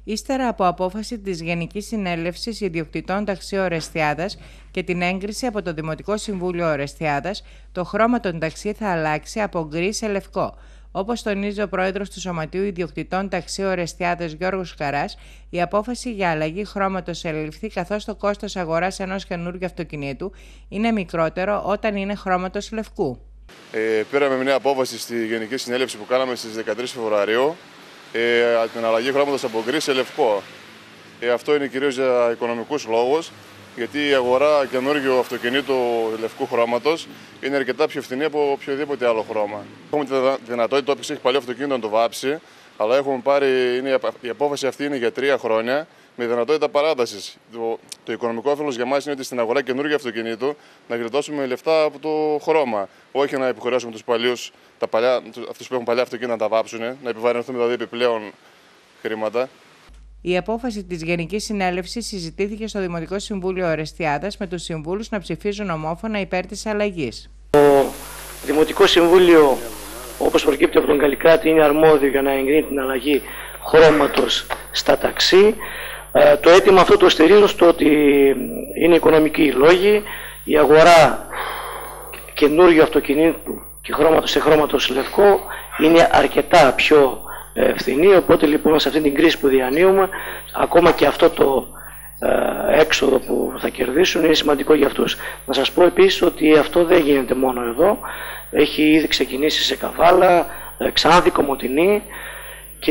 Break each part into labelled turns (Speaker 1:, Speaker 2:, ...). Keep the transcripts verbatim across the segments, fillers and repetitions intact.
Speaker 1: Ύστερα από απόφαση της Γενικής Συνέλευσης Ιδιοκτητών Ταξί Ορεστιάδας και την έγκριση από το Δημοτικό Συμβούλιο Ορεστιάδας, το χρώμα των ταξί θα αλλάξει από γκρι σε λευκό. Όπως τονίζει ο πρόεδρος του Σωματείου Ιδιοκτητών Ταξί Ορεστιάδας Γιώργος Καράς, η απόφαση για αλλαγή χρώματος ελήφθη καθώς το κόστος αγοράς ενός καινούργιου αυτοκινήτου είναι μικρότερο όταν είναι χρώματος λευκού.
Speaker 2: Ε, πήραμε μια απόφαση στη Γενική Συνέλευση που κάναμε στις δεκατρείς Φεβρουαρίου ε, την αλλαγή χρώματος από γκρι σε λευκό. Ε, αυτό είναι κυρίως για οικονομικούς λόγους, γιατί η αγορά καινούργιου αυτοκινήτου λευκού χρώματος είναι αρκετά πιο φθηνή από οποιοδήποτε άλλο χρώμα. Έχουμε τη δυνατότητα, όποιος έχει παλιό αυτοκίνητο, να το βάψει, αλλά έχουμε πάρει, είναι, η απόφαση αυτή είναι για τρία χρόνια με δυνατότητα παράτασης. Το, το οικονομικό όφελος για μας είναι ότι στην αγορά καινούργιου αυτοκινήτου να γλιτώσουμε λεφτά από το χρώμα. Όχι να επιχωρέσουμε τους παλιούς, τα παλιά, αυτούς που έχουν παλιά αυτοκίνητα να τα βάψουν, να επιβαρυνθούμε δηλαδή επιπλέον χρήματα.
Speaker 1: Η απόφαση της Γενικής Συνέλευσης συζητήθηκε στο Δημοτικό Συμβούλιο Ορεστιάδας με τους συμβούλους να ψηφίζουν ομόφωνα υπέρ της αλλαγής.
Speaker 3: Το Δημοτικό Συμβούλιο, όπως προκύπτει από τον Καλλικράτη, είναι αρμόδιο για να εγκρίνει την αλλαγή χρώματος στα ταξί. Το αίτημα αυτό το στηρίζω στο ότι είναι οικονομικοί οι λόγοι. Η αγορά καινούργιου αυτοκινήτου και χρώματος σε χρώματος λευκό είναι αρκετά πιο φθηνή, οπότε λοιπόν σε αυτή την κρίση που διανύουμε, ακόμα και αυτό το ε, έξοδο που θα κερδίσουν είναι σημαντικό για αυτούς. Να σας πω επίσης ότι αυτό δεν γίνεται μόνο εδώ, έχει ήδη ξεκινήσει σε Καβάλα, Ξάνθη, Κομοτηνή, και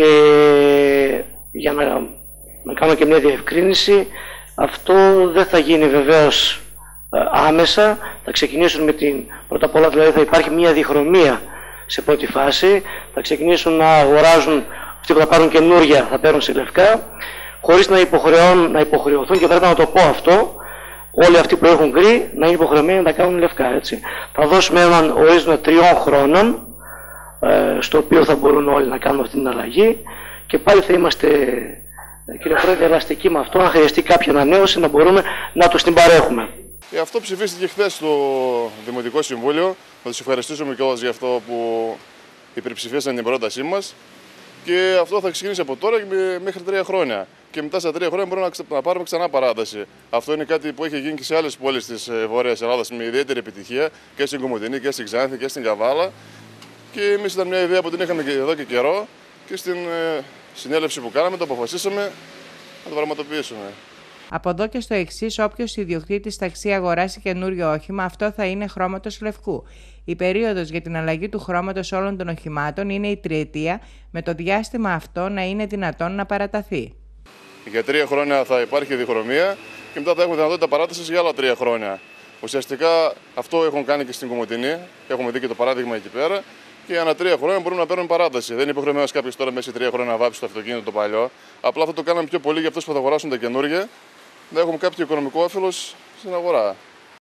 Speaker 3: για να, να κάνω και μια διευκρίνηση, αυτό δεν θα γίνει βεβαίως ε, άμεσα, θα ξεκινήσουν με την, πρώτα απ' όλα δηλαδή θα υπάρχει μια διχρωμία. Σε πρώτη φάση θα ξεκινήσουν να αγοράζουν, αυτοί που θα πάρουν καινούργια θα παίρνουν σε λευκά, χωρίς να, να υποχρεωθούν, και πρέπει να το πω αυτό, όλοι αυτοί που έχουν γκρι να είναι υποχρεωμένοι να τα κάνουν λευκά. Έτσι. Θα δώσουμε έναν ορίζοντα τριών χρόνων, ε, στο οποίο θα μπορούν όλοι να κάνουν αυτή την αλλαγή, και πάλι θα είμαστε, κύριε Πρόεδρε, ελαστικοί με αυτό, αν χρειαστεί κάποια ανανέωση να μπορούμε να τους την παρέχουμε.
Speaker 2: Ε, αυτό ψηφίστηκε χθες στο Δημοτικό Συμβούλιο. Να τους ευχαριστήσουμε κιόλας για αυτό που υπερψηφίσαν την πρότασή μας. Και αυτό θα ξεκινήσει από τώρα και μέχρι τρία χρόνια. Και μετά στα τρία χρόνια μπορούμε να πάρουμε ξανά παράταση. Αυτό είναι κάτι που έχει γίνει και σε άλλες πόλεις της Βόρειας Ελλάδας με ιδιαίτερη επιτυχία, και στην Κομοτηνή και στην Ξάνθη και στην Καβάλα. Και εμείς ήταν μια ιδέα που την είχαμε εδώ και καιρό, και στην συνέλευση που κάναμε το αποφασίσαμε να το πραγματοποιήσουμε.
Speaker 1: Από εδώ και στο εξής, όποιος ιδιοκτήτης ταξί αγοράσει καινούριο όχημα, αυτό θα είναι χρώματος λευκού. Η περίοδος για την αλλαγή του χρώματος όλων των οχημάτων είναι η τριετία, με το διάστημα αυτό να είναι δυνατόν να παραταθεί.
Speaker 2: Για τρία χρόνια θα υπάρχει διχρωμία και μετά θα έχουμε δυνατότητα παράτασης για άλλα τρία χρόνια. Ουσιαστικά αυτό έχουν κάνει και στην Κομοτηνή, έχουμε δει και το παράδειγμα εκεί πέρα, και ανά τρία χρόνια μπορούμε να παίρνουμε παράταση. Δεν είναι υποχρεωμένος κάποιος τώρα μέσα σε τρία χρόνια να βάψει το αυτοκίνητο το παλιό. Απλά αυτό το κάναμε πιο πολύ για αυτούς που θα αγοράσουν τα καινούργια, να έχουμε κάποιο οικονομικό όφελος στην αγορά.